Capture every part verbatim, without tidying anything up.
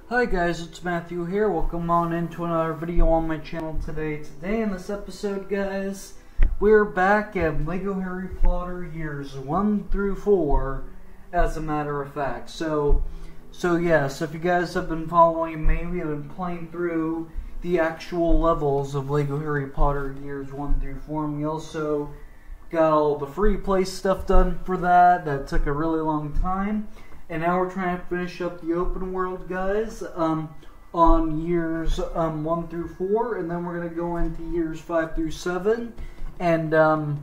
Hi guys, it's Matthew here. Welcome on into another video on my channel today. Today in this episode, guys, we're back at Lego Harry Potter years one through four, as a matter of fact. So, so yes, if you guys have been following me, we have been playing through the actual levels of Lego Harry Potter years one through four, and we also got all the free play stuff done for that. That took a really long time. And now we're trying to finish up the open world, guys, um, on years um, one through four, and then we're going to go into years five through seven, and um,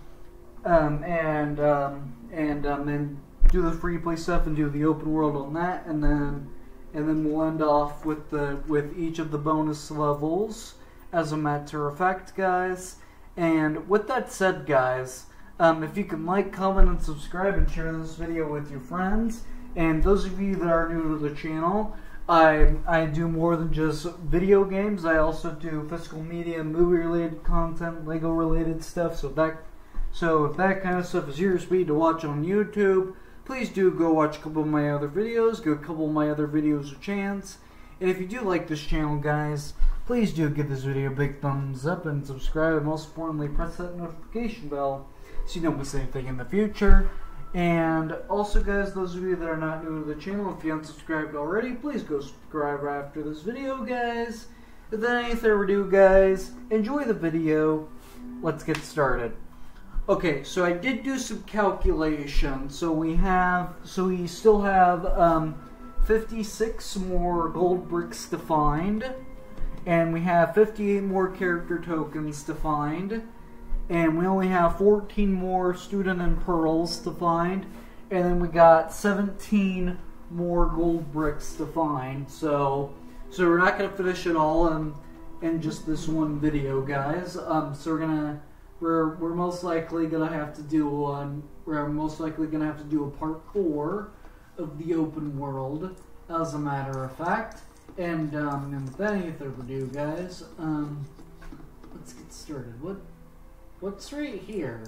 um, and um, and um, and do the free play stuff and do the open world on that, and then and then we'll end off with the with each of the bonus levels, as a matter of fact, guys. And with that said, guys, Um, if you can like, comment, and subscribe, and share this video with your friends. And those of you that are new to the channel, I I do more than just video games. I also do physical media, movie-related content, Lego-related stuff. So that, so if that kind of stuff is your speed to watch on YouTube, please do go watch a couple of my other videos. Give a couple of my other videos a chance. And if you do like this channel, guys, please do give this video a big thumbs up and subscribe. And most importantly, press that notification bell so you don't miss anything in the future. And also, guys, those of you that are not new to the channel, if you haven't subscribed already, please go subscribe right after this video, guys. Without any further ado, guys, enjoy the video. Let's get started. Okay, so I did do some calculations. So we have, so we still have um, fifty-six more gold bricks to find, and we have fifty-eight more character tokens to find. And we only have fourteen more student and pearls to find. And then we got seventeen more gold bricks to find. So so we're not going to finish it all in, in just this one video, guys. Um, so we're going to, we're, we're most likely going to have to do one, we're most likely going to have to do a part four of the open world, as a matter of fact. And, um, and without any further ado, guys, um, let's get started. What? What's right here?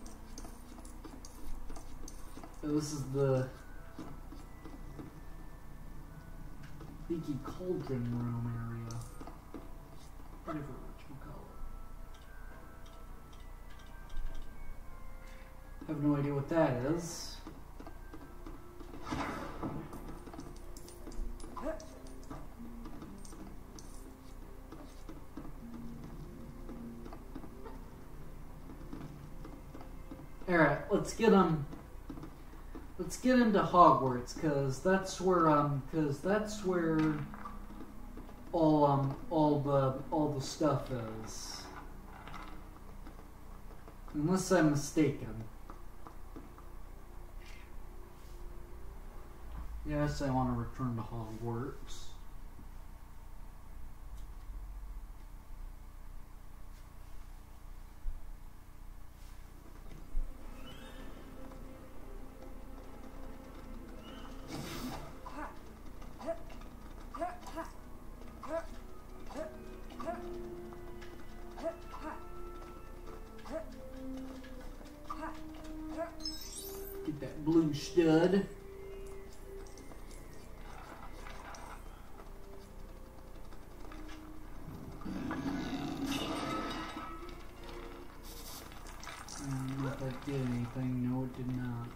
Oh, this is the Leaky Cauldron room area. Whatever whatchamacallit. I have no idea what that is. Alright, let's get um let's get into Hogwarts, cause that's where um cause that's where all um all the all the stuff is. Unless I'm mistaken. Yes, I want to return to Hogwarts. Get that blue stud. I don't know if that did anything. No, it did not.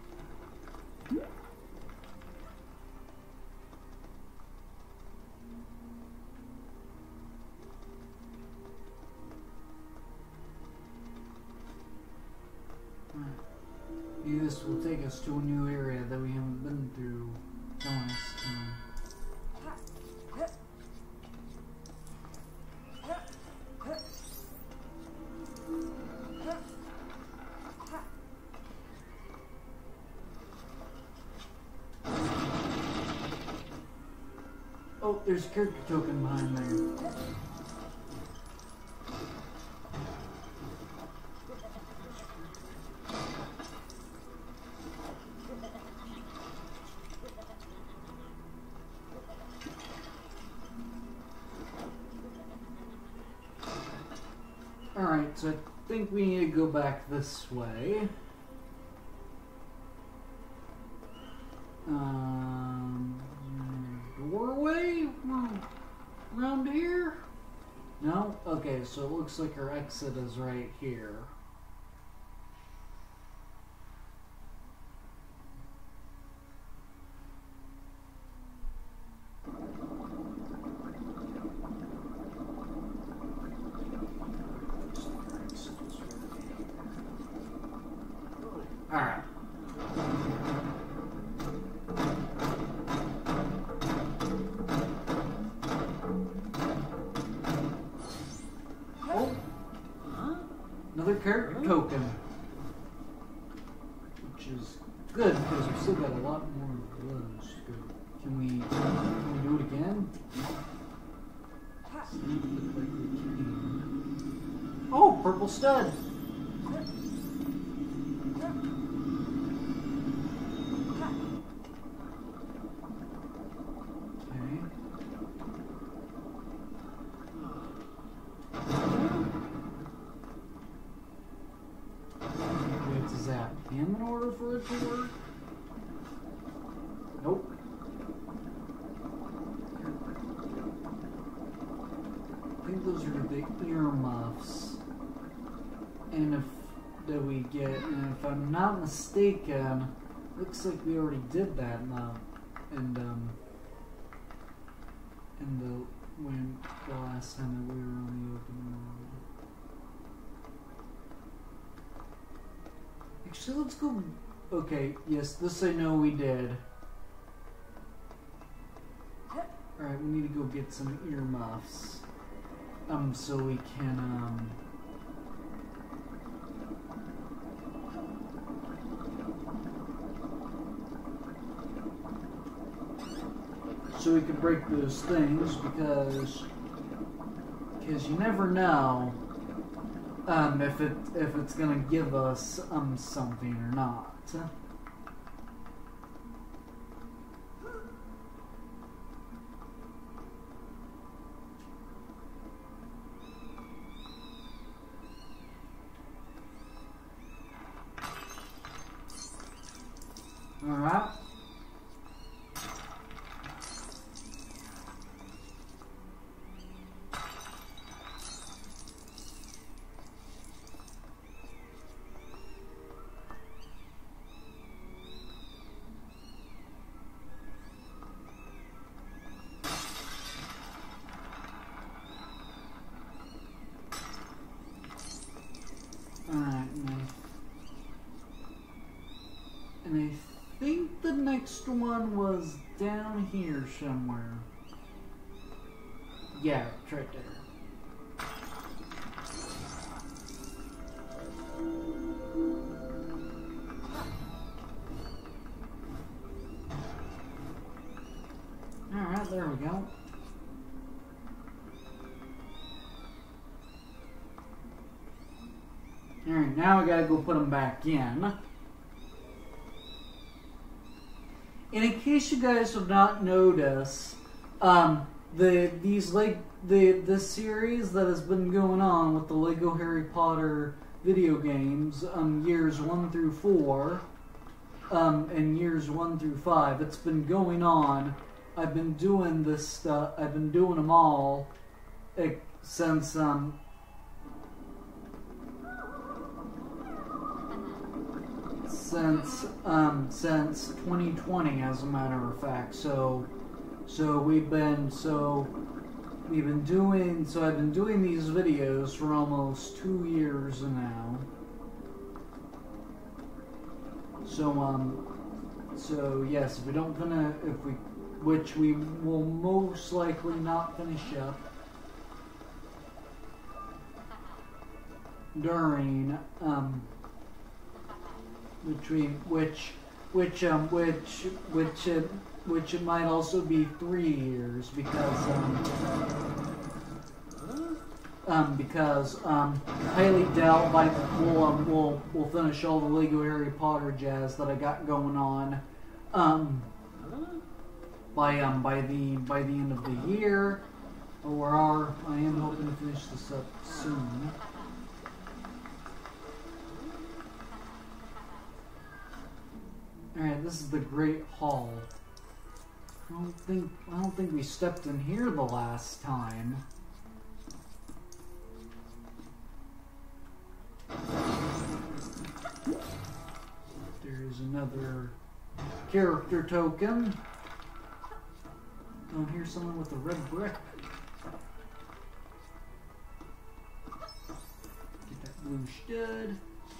Maybe this will take us to a new area that we haven't been through last time. Oh, there's a character token behind there. Alright, so I think we need to go back this way. Um, doorway? No? Okay, so it looks like our exit is right here. Alright. Oh! Another character token. Which is good because we still got a lot more of those. Good. Can we can we do it again? Look like we can. Oh, purple stud! In order for it to work? Nope. I think those are the earmuffs. And if that we get, and if I'm not mistaken, looks like we already did that in the, and um, in the when the last time that we were on the open world. Actually, let's go. Okay, yes, this I know we did. Alright, we need to go get some earmuffs. Um, so we can, um. So we can break those things because. Because you never know. Um, if it if it's gonna give us um something or not. All right. Alright, and I think the next one was down here somewhere. Yeah, it's right there. Alright, there we go. Alright, now I gotta go put them back in. And in case you guys have not noticed, um, the these like the this series that has been going on with the Lego Harry Potter video games, um, years one through four, um, and years one through five, it's been going on. I've been doing this stuff. I've been doing them all uh, since um. Since um since twenty twenty, as a matter of fact. So so we've been so we've been doing so I've been doing these videos for almost two years now. So um so yes, if we don't gonna if we which we will most likely not finish up during um Which we, which, which, um, which, which, uh, which it might also be three years because, um, um, because, um, highly doubt by we'll, um, we'll, we'll finish all the Lego Harry Potter jazz that I got going on, um, by, um, by the, by the end of the year, or are, I am hoping to finish this up soon. Alright, this is the Great Hall. I don't think I don't think we stepped in here the last time. character token. Oh, here's someone with a red brick. Get that blue stud.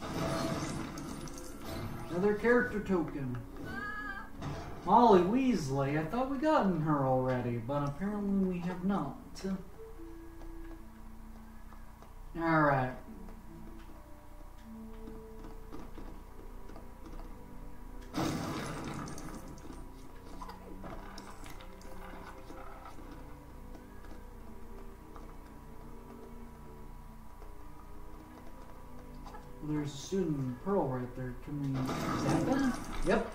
Another character token. Molly Weasley. I thought we gotten her already, but apparently we have not. Alright. There's a student in Pearl right there. Can we zap him? Yep.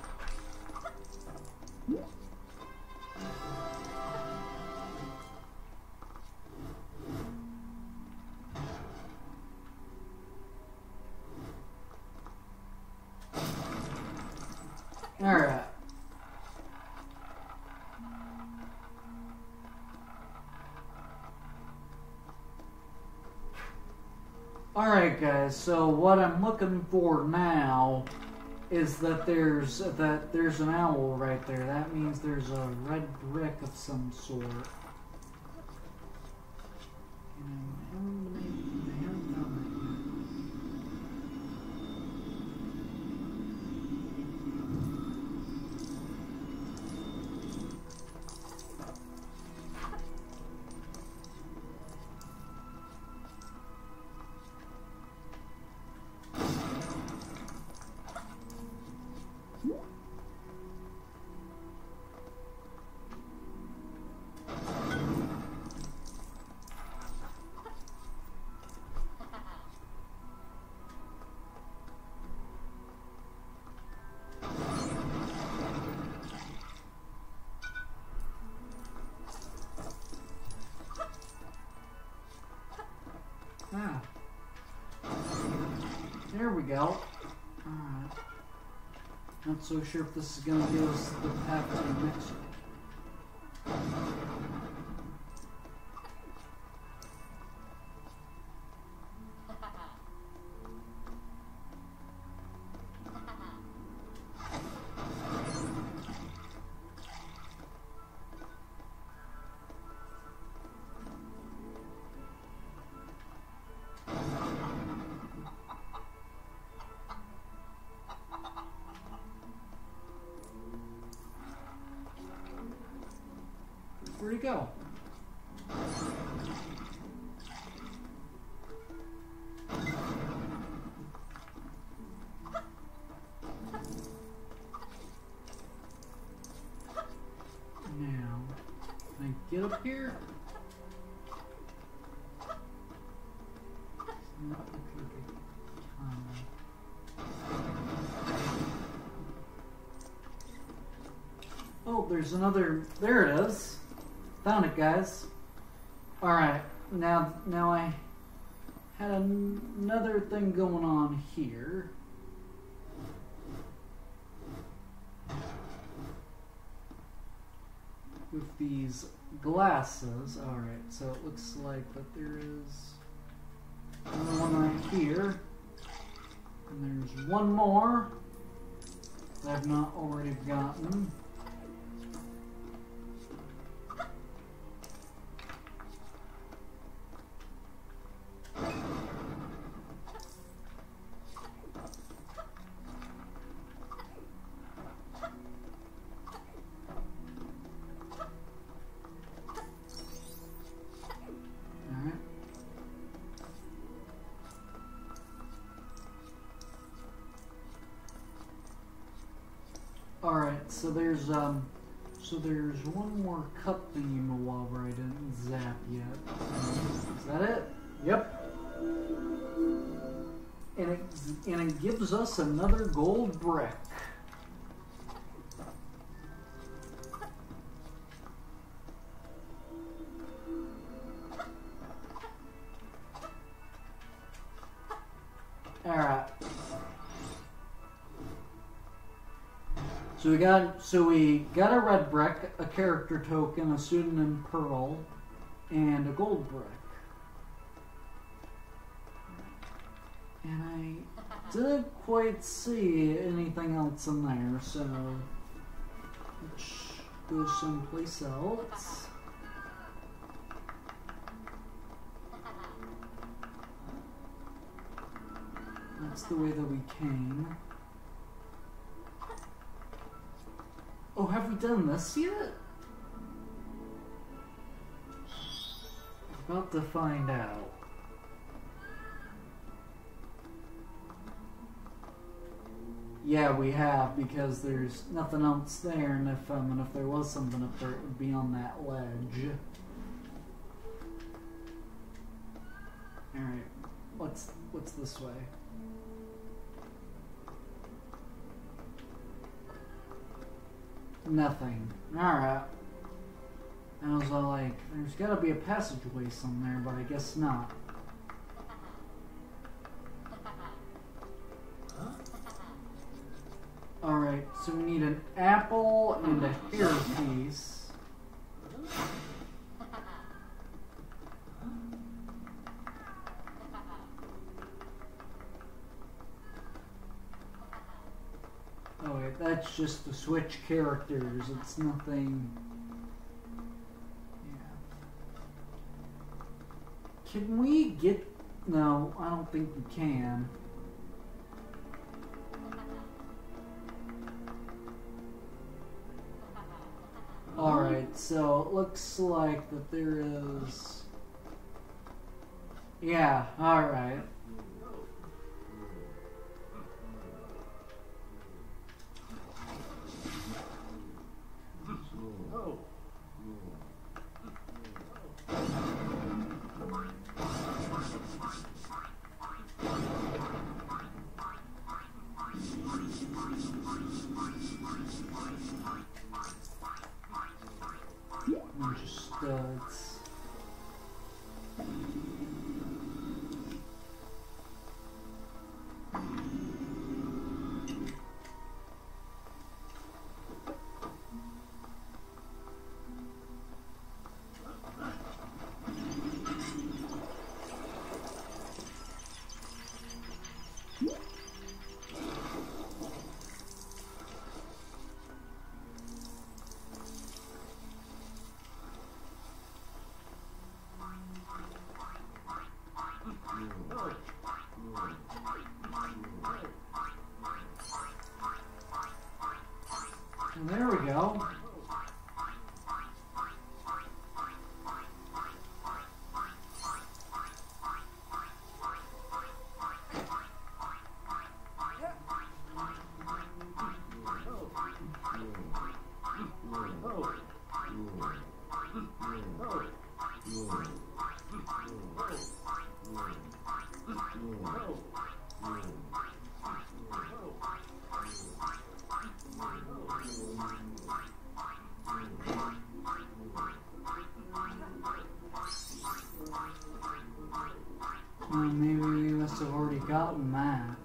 Alright. Alright guys, so what I'm looking for now is that there's that there's an owl right there. That means there's a red brick of some sort. Ah. There we go. Alright. Not so sure if this is going to give us the path to the next one. Where'd he go? Now, can I get up here? Not looking good. Um, oh, there's another. There it is. Found it, guys. Alright, now now I had an another thing going on here. With these glasses. Alright, so it looks like that there is another one right here. And there's one more that I've not already gotten. Alright, so there's um so there's one more cup thingy-mawabber I didn't zap yet. Is that it? Yep. And it and it gives us another gold brick. Alright. So we got so we got a red brick, a character token, a student in Pearl, and a gold brick. And I didn't quite see anything else in there, so go someplace else. That's the way that we came. Oh, have we done this yet? About to find out. Yeah, we have, because there's nothing else there, and if um, and if there was something up there, it would be on that ledge. All right, what's what's this way? Nothing. All right. I was all like, there's got to be a passageway somewhere, but I guess not. Alright, so we need an apple and a hair piece. Oh wait, that's just to switch characters, it's nothing... Can we get... No, I don't think we can. Alright, so it looks like that there is... Yeah, alright. Bunch of studs. And there we go. Well, maybe we must have already gotten that.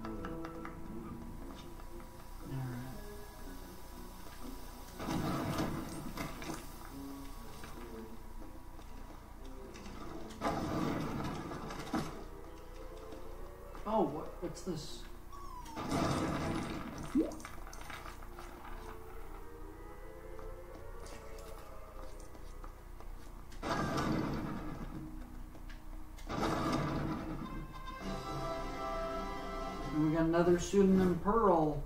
Oh, what, what's this? And we got another student in Pearl.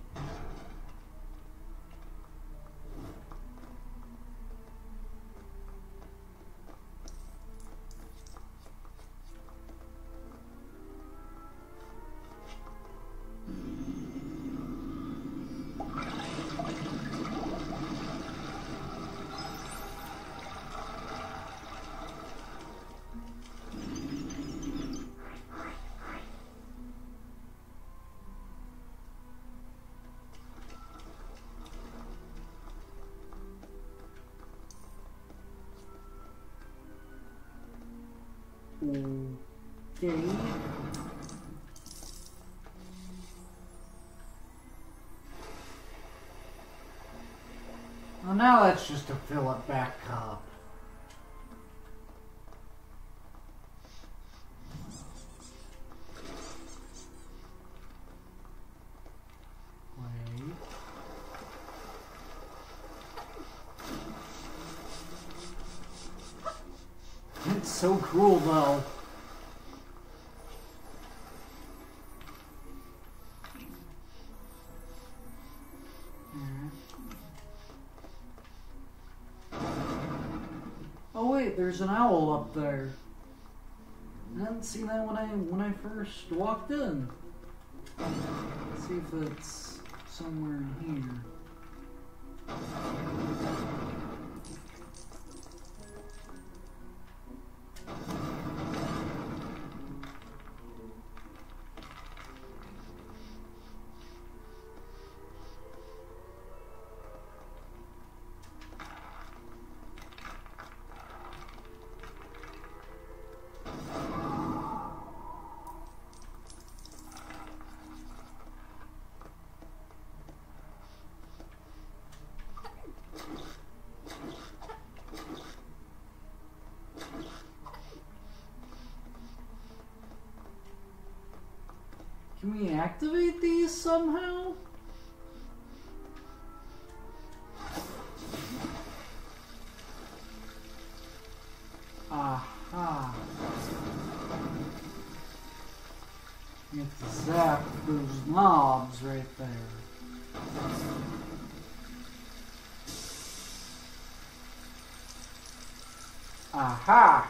Okay. Well, now that's just to fill it back up. Wait. so cool though. Oh wait, there's an owl up there. I didn't see that when I when I first walked in. Let's see if it's somewhere in here. Can we activate these somehow? Aha. You have to zap those knobs right there. Aha!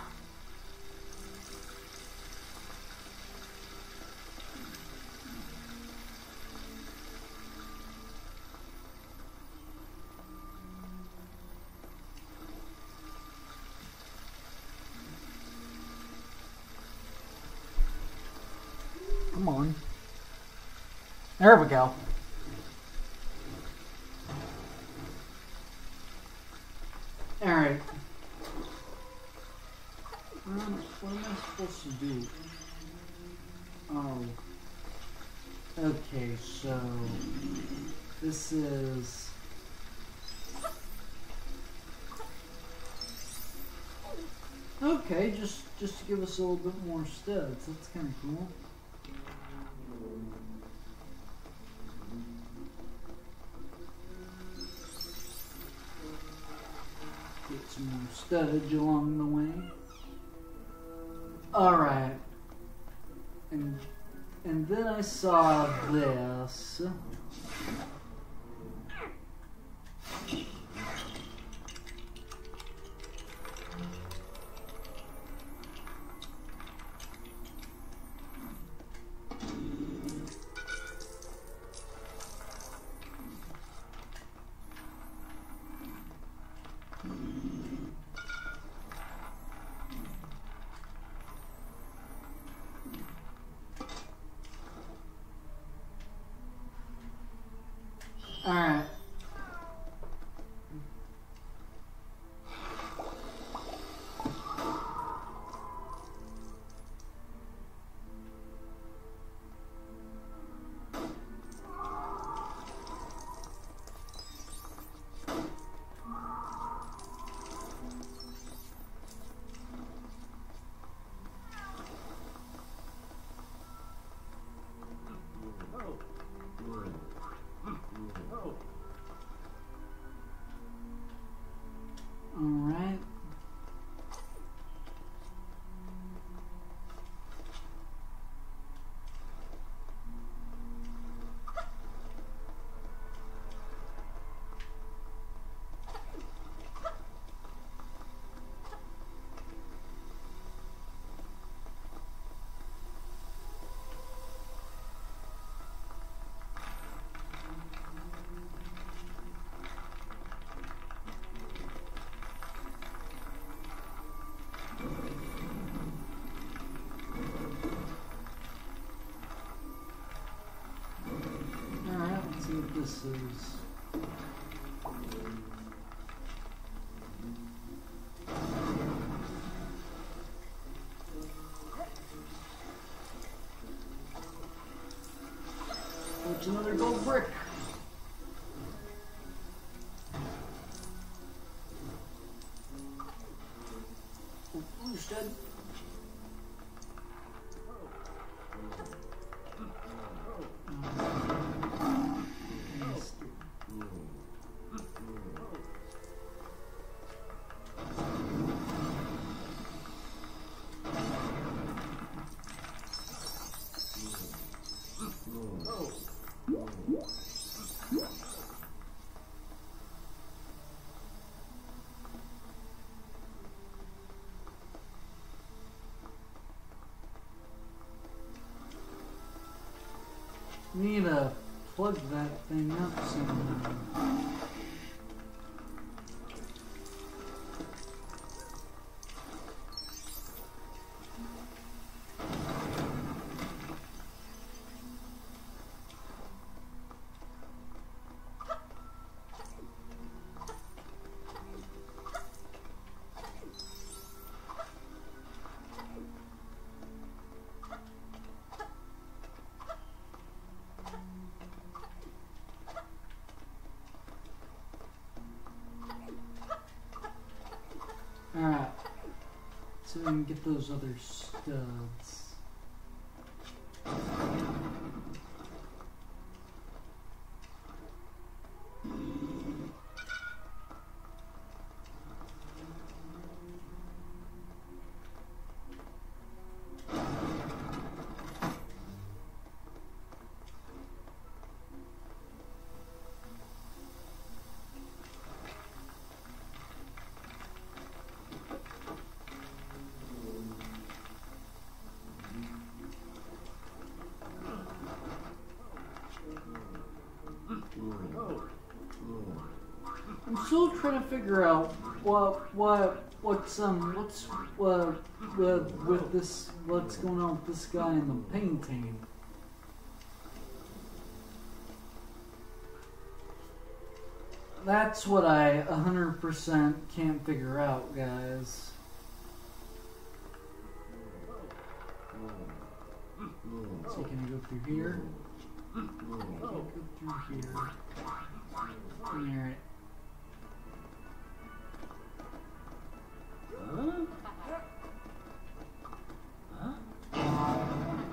Come on. There we go. Alright. Um, what am I supposed to do? Oh. Okay, so this is okay, just just to give us a little bit more studs. That's kind of cool. Get some more studdage along the way. Alright. And and then I saw this. Alright. Alright. This is What's another gold brick? Who's dead? Need to plug that thing up somehow. Alright, so we can get those other studs. I'm still trying to figure out what what what's um what's uh, with with this what's going on with this guy in the painting. That's what I one hundred percent can't figure out, guys. So can I go through here? Can't go through here. Alright. Huh? Huh?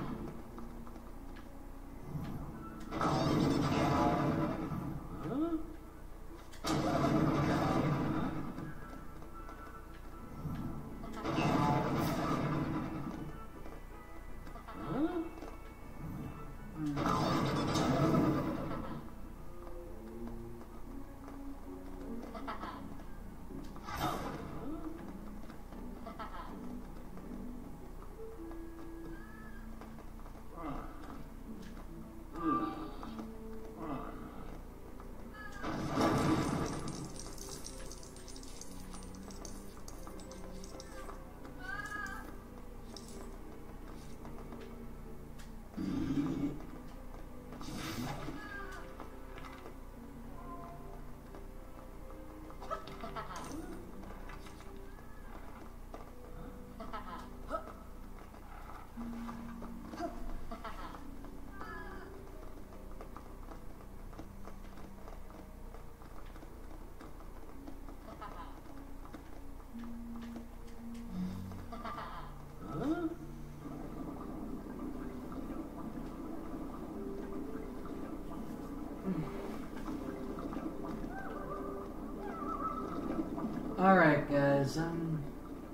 Alright guys, um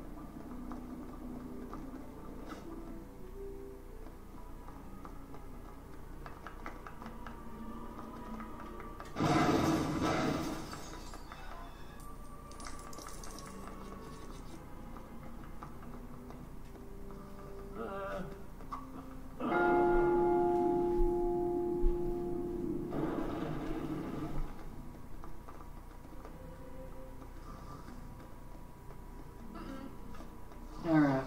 Alright.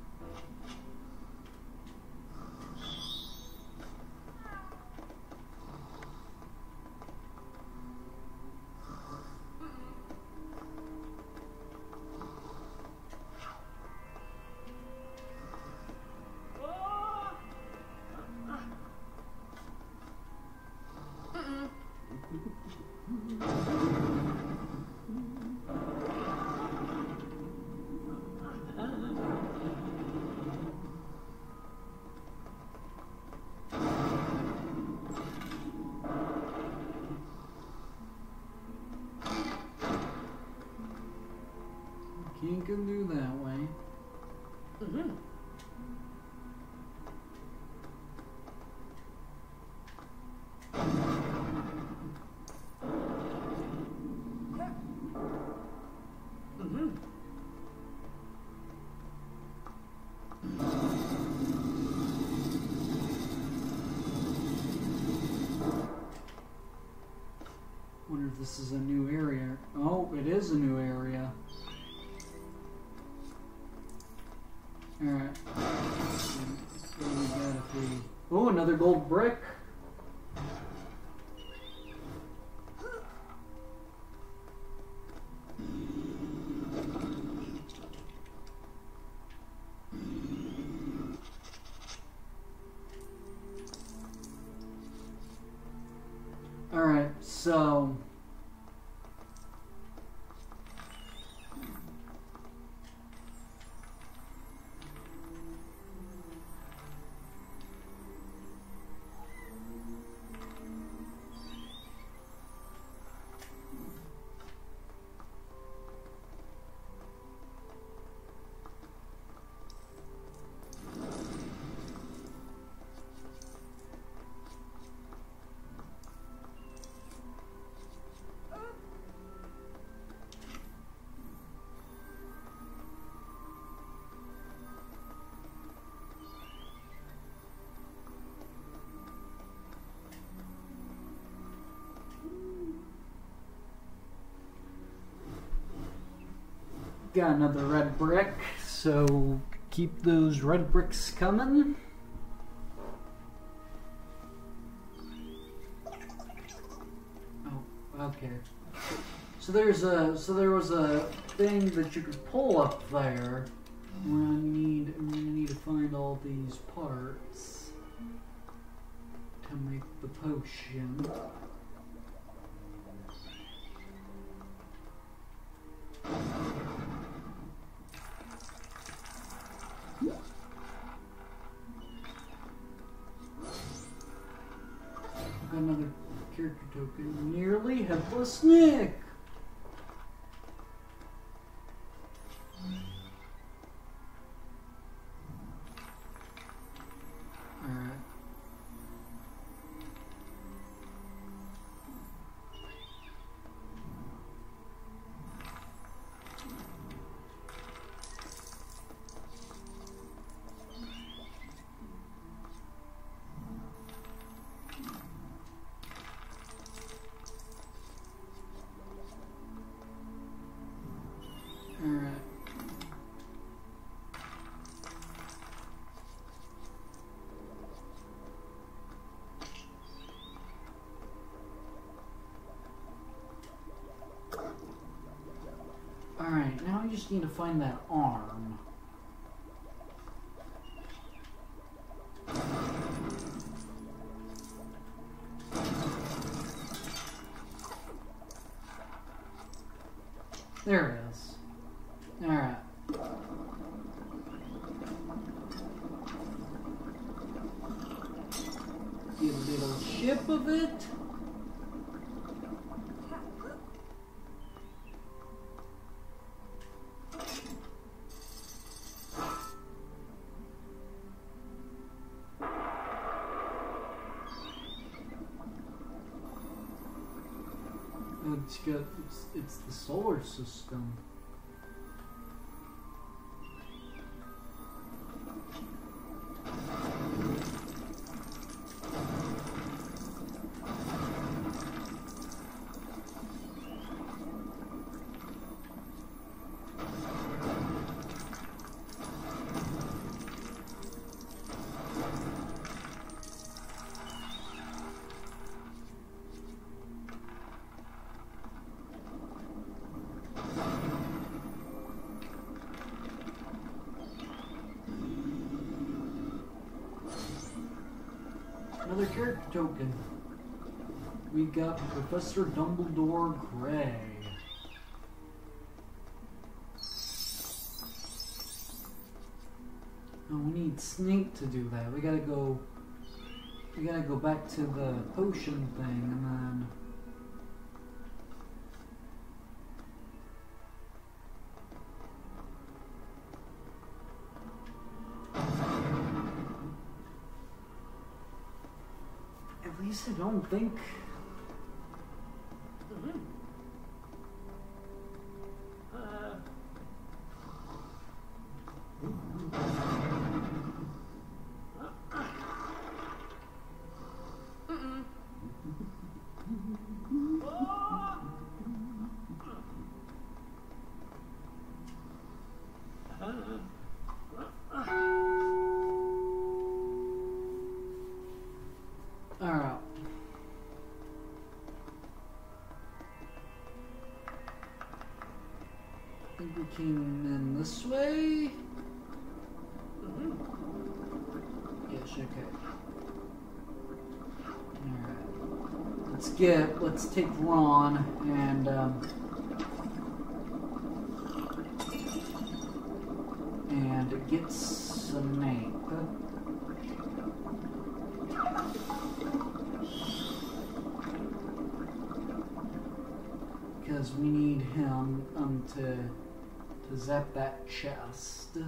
Can't go through that way. Mm-hmm. this is a new area. Oh, it is a new area. Alright. What do we got if we... Oh, another gold brick. Alright, so... Got another red brick, so keep those red bricks coming. Oh, okay. So there's a so there was a thing that you could pull up there. We're gonna need we're gonna need to find all these parts to make the potion. Got another character token. Nearly Headless Nick! Alright. Alright. Alright, now I just need to find that arm. There it is. Alright. Get a little chip of it. It's got, it's, it's the solar system. Another character token. We got Professor Dumbledore Gray. Oh, we need Snape to do that. We gotta go. We gotta go back to the potion thing and then. At least I don't think. Mm-hmm. Uh. Mm-mm. Oh. Alright. I think we came in this way. Yes, okay. Alright. Let's get, let's take Ron and, um, and get Snape. Because we need him um, to, to zap that chest.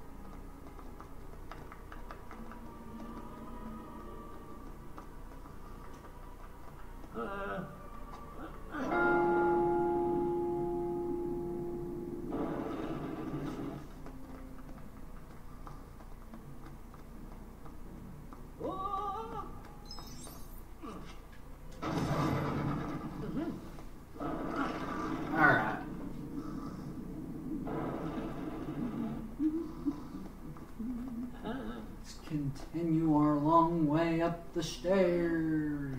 Uh. Alright. Let's continue our long way up the stairs.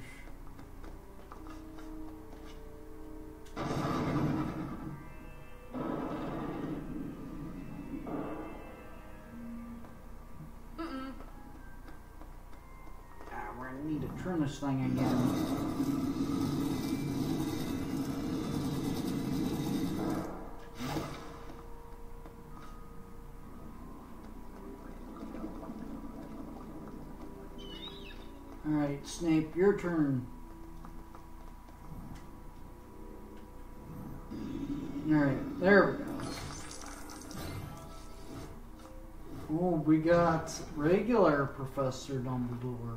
Ah, we're gonna need to turn this thing again. Alright, Snape, your turn. Alright, there we go. Oh, we got regular Professor Dumbledore.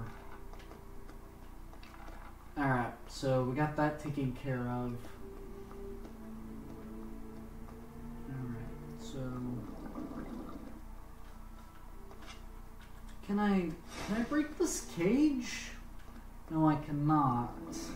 Alright, so we got that taken care of. Alright, so... Can I, can I break this cage? No, I cannot.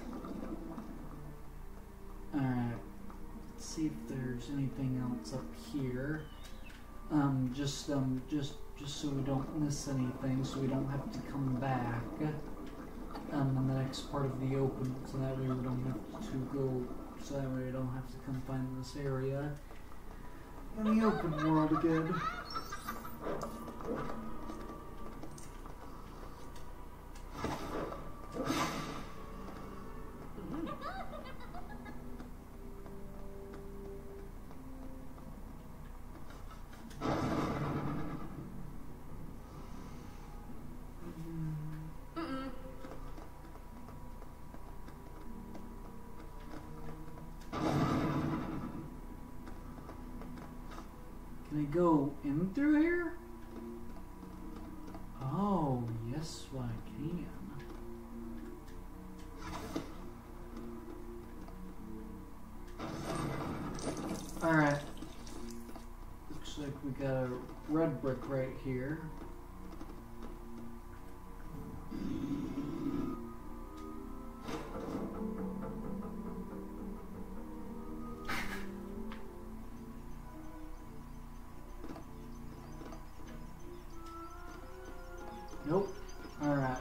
Alright, let's see if there's anything else up here. Um, just, um, just, just so we don't miss anything, so we don't have to come back. Um, in the next part of the open, so that way we don't have to go, so that way we don't have to come find this area in the open world again. Can I go in through here? Oh, yes, I can. Alright. Looks like we got a red brick right here. Nope. Alright.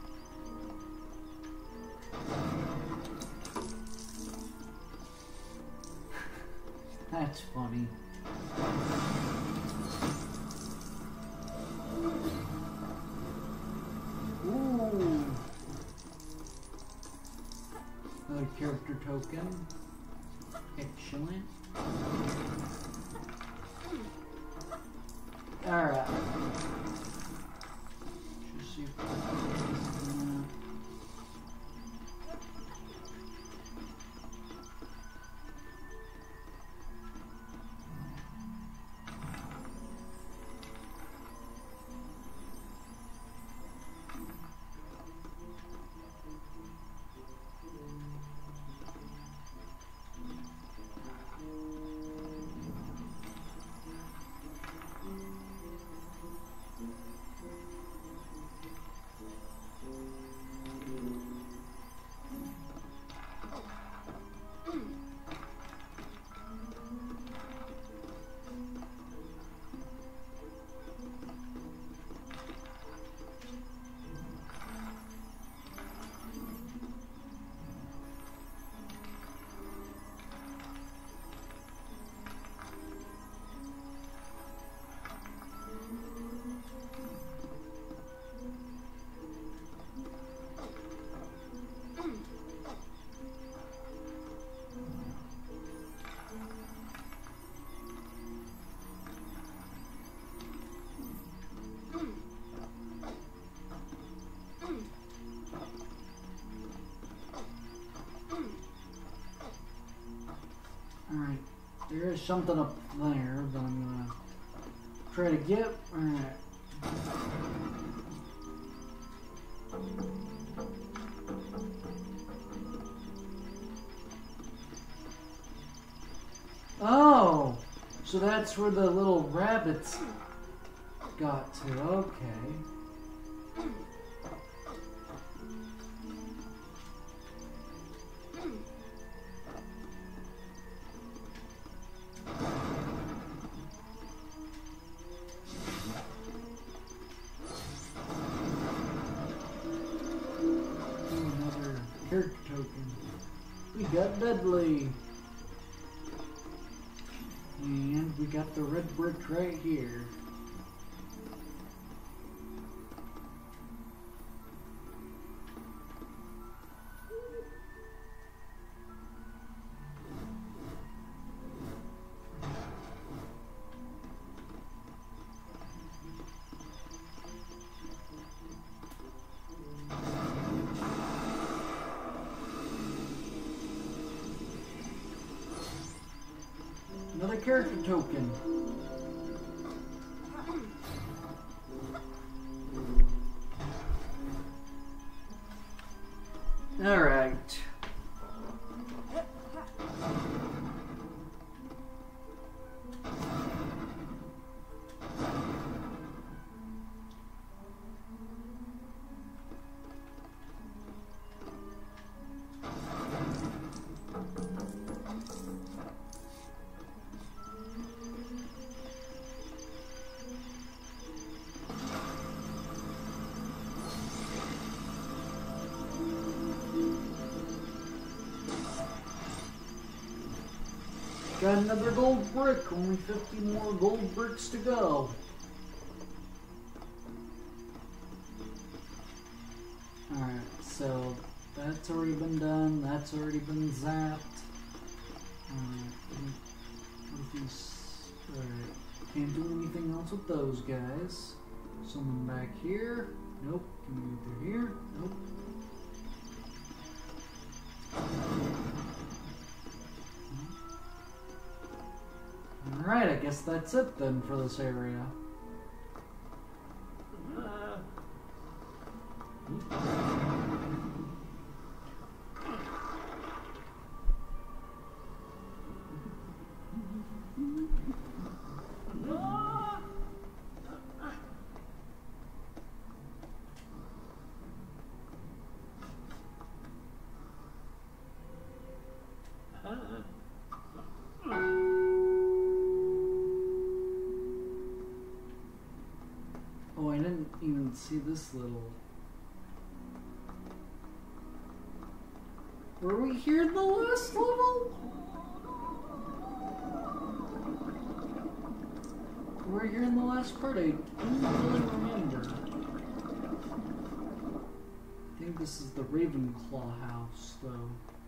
That's funny. Ooh. Another character token. Excellent. Alright. Just see if uh, there's something up there that I'm gonna try to get. Alright. Oh! So that's where the little rabbits got to. Okay. Character token. We got Dudley. And we got the red brick right here. Another character token. All right. Got another gold brick, only fifty more gold bricks to go. Alright, so that's already been done, that's already been zapped. Alright, alright, can't do anything else with those guys. Someone back here, nope, can we go through here? Nope. Alright, I guess that's it then for this area. Oh, I didn't even see this little... Were we here in the last level? Were we here in the last part? I don't really remember. I think this is the Ravenclaw house, though.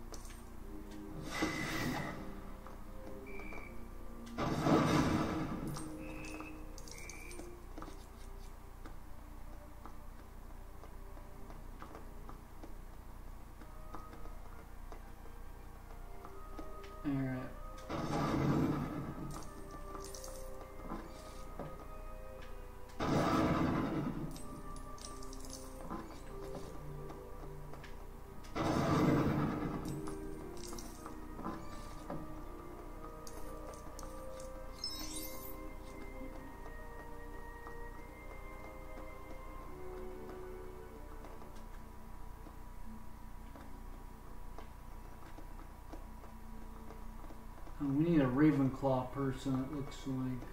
Alright. Oh, we need a Ravenclaw person, it looks like.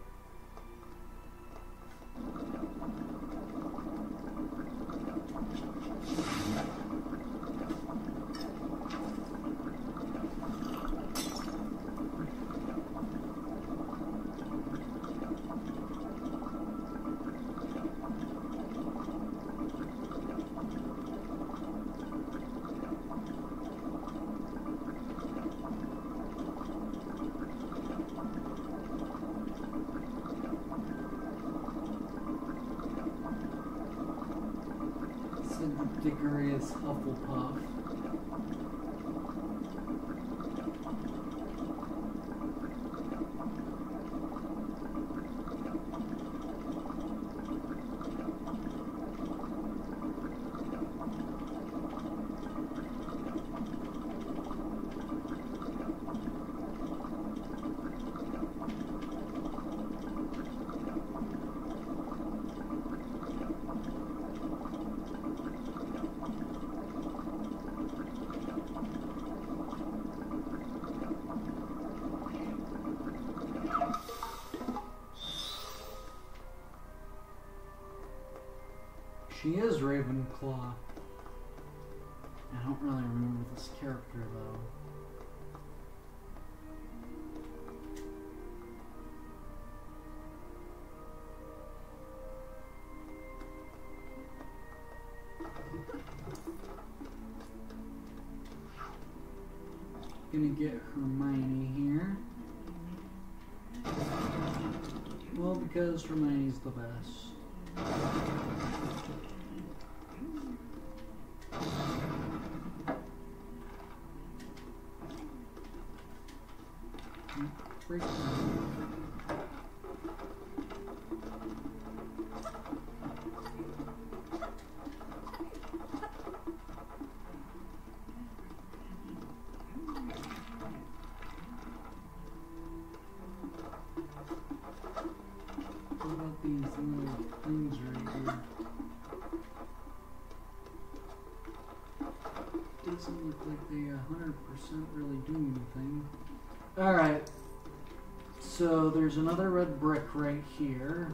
Diggory is Hufflepuff. She is Ravenclaw. I don't really remember this character though. Gonna get Hermione here. Well, because Hermione's the best. Break down. What about these little things right here? Doesn't look like they one hundred percent really do anything. Alright, so there's another red brick right here.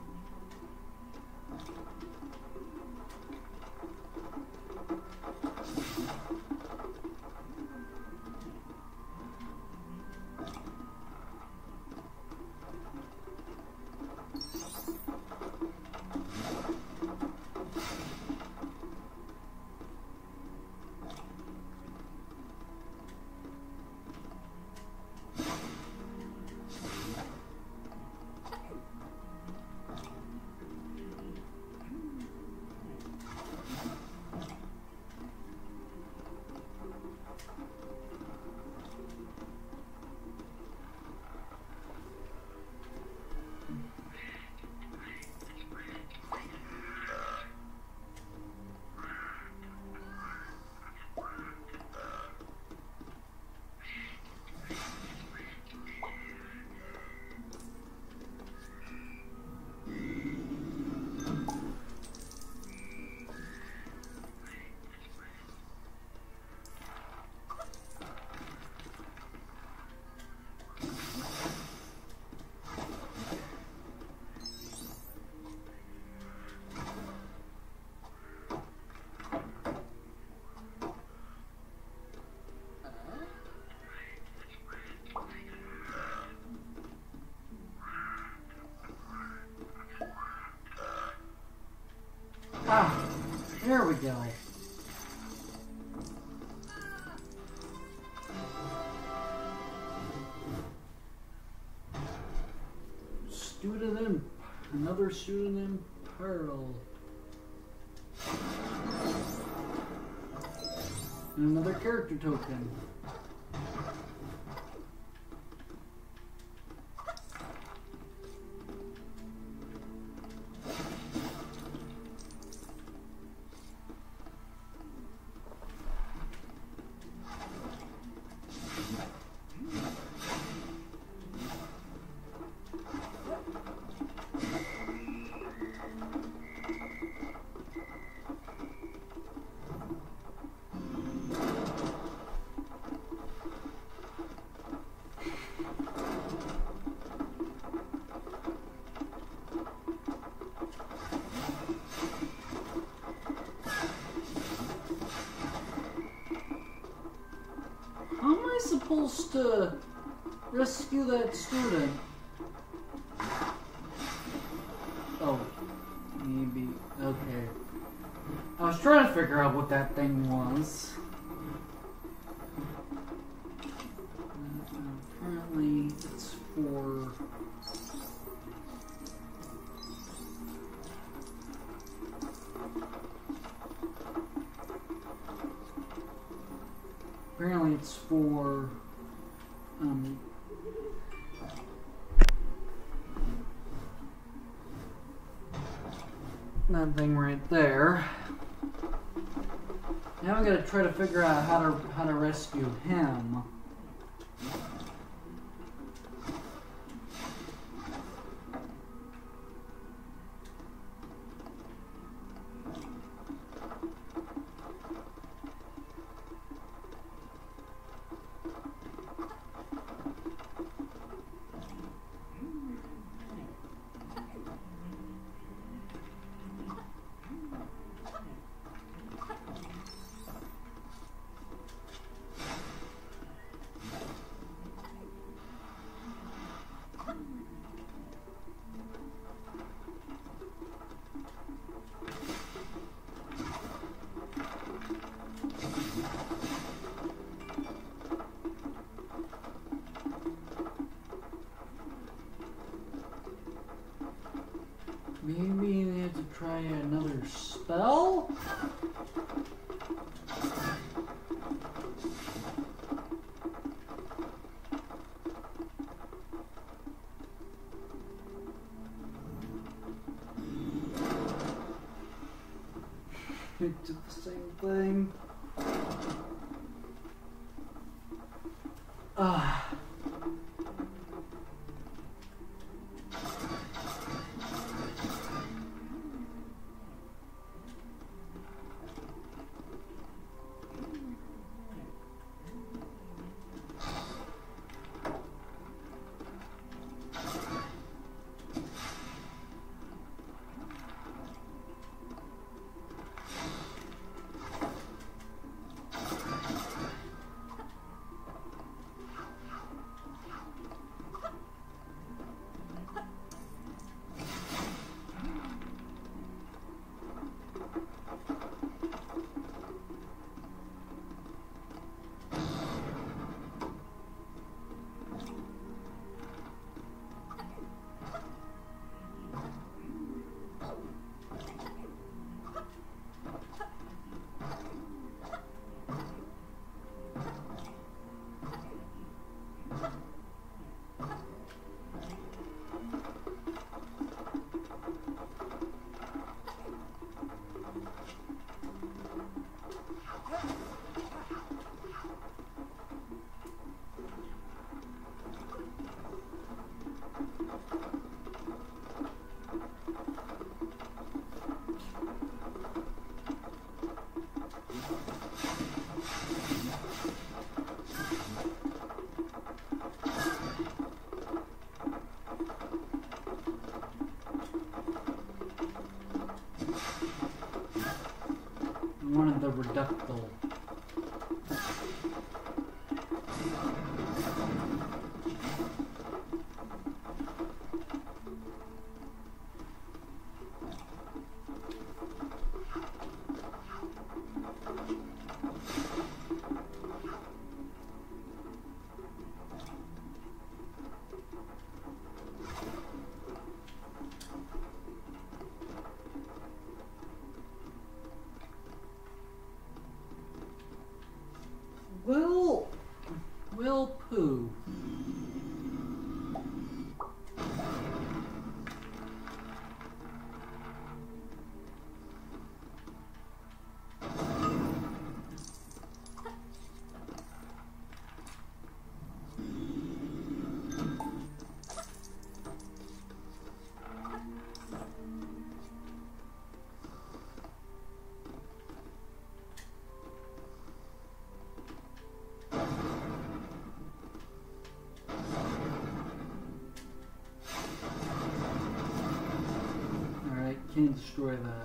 Ah, there we go. Student in, another student in Pearl. And another character token. How am I supposed to rescue that student? Oh, maybe. Okay. I was trying to figure out what that thing was. Uh, apparently, it's for. Apparently it's for, um, that thing right there. Now I'm gonna try to figure out how to how to rescue him. maybe we have to try another spell? We did the same thing. Ah. One of the reductile. Will, Will Pooh. Can't destroy that.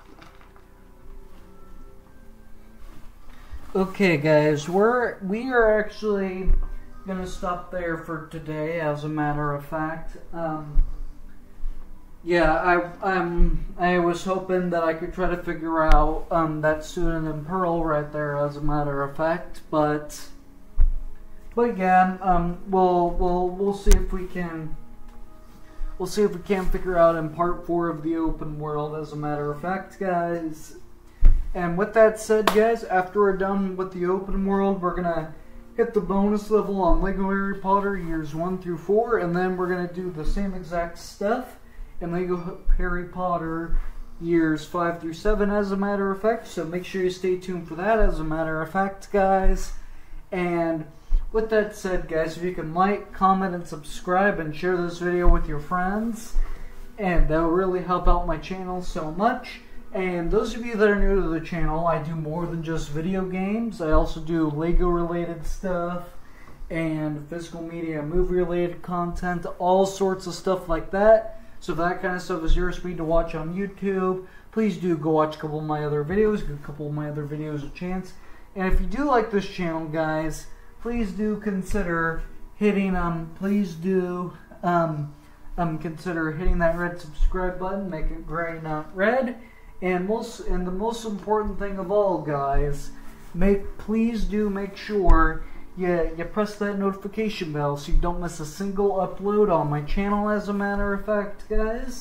Okay, guys, we're we are actually gonna stop there for today. As a matter of fact, um, yeah, I I'm I was hoping that I could try to figure out um, that pseudonym Pearl right there. As a matter of fact, but but again, um, we'll we'll we'll see if we can. We'll see if we can figure out in part four of the open world, as a matter of fact, guys. And with that said, guys, after we're done with the open world, we're going to hit the bonus level on Lego Harry Potter years one through four, and then we're going to do the same exact stuff in Lego Harry Potter years five through seven, as a matter of fact. So make sure you stay tuned for that, as a matter of fact, guys. And with that said, guys, if you can like, comment, and subscribe, and share this video with your friends, and that will really help out my channel so much. And those of you that are new to the channel, I do more than just video games. I also do Lego related stuff, and physical media, movie related content, all sorts of stuff like that. So if that kind of stuff is your speed to watch on YouTube, please do go watch a couple of my other videos, give a couple of my other videos a chance. And if you do like this channel, guys, please do consider hitting, um, please do, um, um, consider hitting that red subscribe button, make it gray, not red. And most, and the most important thing of all, guys, make, please do make sure you, you press that notification bell so you don't miss a single upload on my channel, as a matter of fact, guys.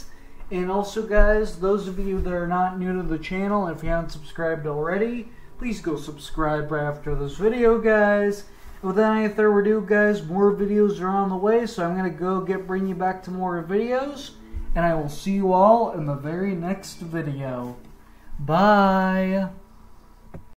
And also, guys, those of you that are not new to the channel, if you haven't subscribed already, please go subscribe right after this video, guys. And without any further ado, guys, more videos are on the way, so I'm going to go get bring you back to more videos. And I will see you all in the very next video. Bye!